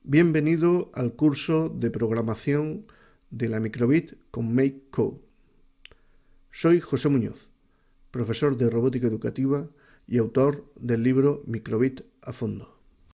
Bienvenido al curso de programación de la Microbit con MakeCode. Soy José Muñoz, profesor de robótica educativa y autor del libro Microbit a fondo.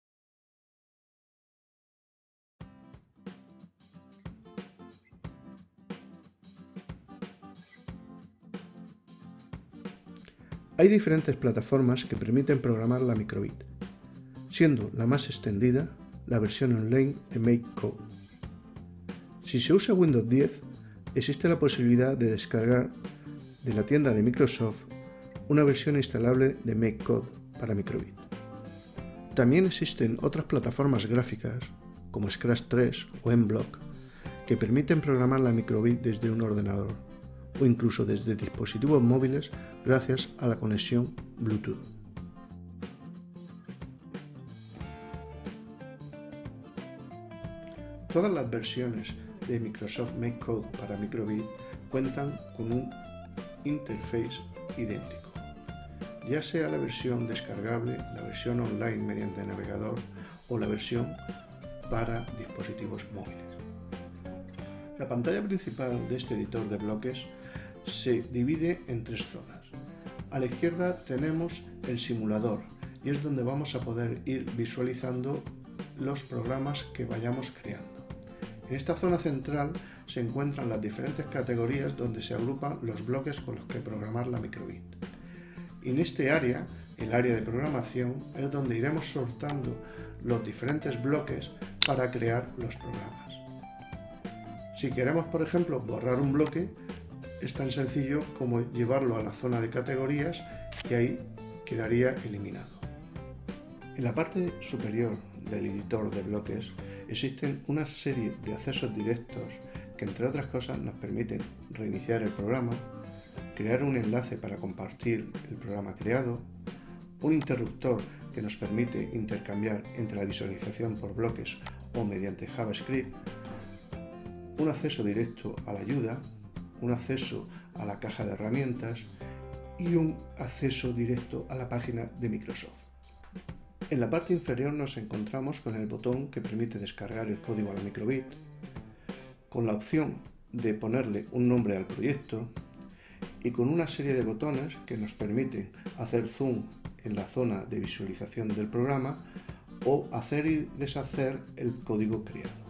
Hay diferentes plataformas que permiten programar la Microbit, siendo la más extendida la versión online de MakeCode. Si se usa Windows 10, existe la posibilidad de descargar de la tienda de Microsoft una versión instalable de MakeCode para Microbit. También existen otras plataformas gráficas como Scratch 3 o MBlock que permiten programar la Microbit desde un ordenador o incluso desde dispositivos móviles gracias a la conexión Bluetooth. Todas las versiones de Microsoft MakeCode para Microbit cuentan con un interface idéntico, ya sea la versión descargable, la versión online mediante navegador o la versión para dispositivos móviles. La pantalla principal de este editor de bloques se divide en tres zonas. A la izquierda tenemos el simulador y es donde vamos a poder ir visualizando los programas que vayamos creando. En esta zona central se encuentran las diferentes categorías donde se agrupan los bloques con los que programar la Microbit. En este área, el área de programación, es donde iremos soltando los diferentes bloques para crear los programas. Si queremos, por ejemplo, borrar un bloque, es tan sencillo como llevarlo a la zona de categorías y ahí quedaría eliminado. En la parte superior del editor de bloques existen una serie de accesos directos que, entre otras cosas, nos permiten reiniciar el programa, crear un enlace para compartir el programa creado, un interruptor que nos permite intercambiar entre la visualización por bloques o mediante JavaScript, un acceso directo a la ayuda, un acceso a la caja de herramientas y un acceso directo a la página de Microsoft. En la parte inferior nos encontramos con el botón que permite descargar el código a la Microbit, con la opción de ponerle un nombre al proyecto y con una serie de botones que nos permiten hacer zoom en la zona de visualización del programa o hacer y deshacer el código creado.